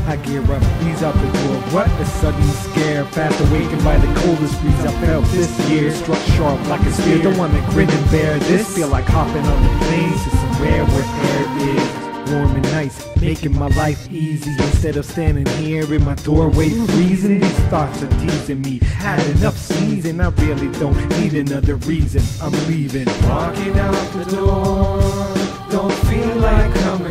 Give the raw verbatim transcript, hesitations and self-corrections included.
I gear up, ease out the door. What a sudden scare. Fast awakened by the coldest breeze I felt this year. Struck sharp like a spear. Don't wanna grin and bear this. Feel like hopping on the planes to somewhere where air is warm and nice, making my life easy. Instead of standing here in my doorway freezing, these thoughts are teasing me. Had enough season, I really don't need another reason. I'm leaving. Walking out the door, don't feel like coming